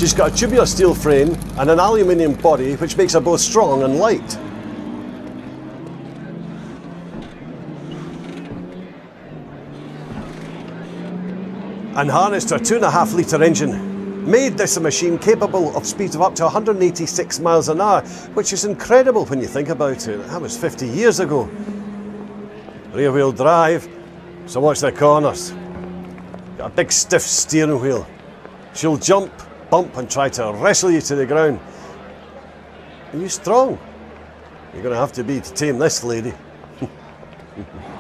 She's got a tubular steel frame and an aluminium body which makes her both strong and light. And harnessed to a 2.5 litre engine made this a machine capable of speeds of up to 186 miles an hour, which is incredible when you think about it. That was 50 years ago. Rear wheel drive, so watch the corners. Got a big stiff steering wheel. She'll jump, bump and try to wrestle you to the ground. Are you strong? You're going to have to be to tame this lady.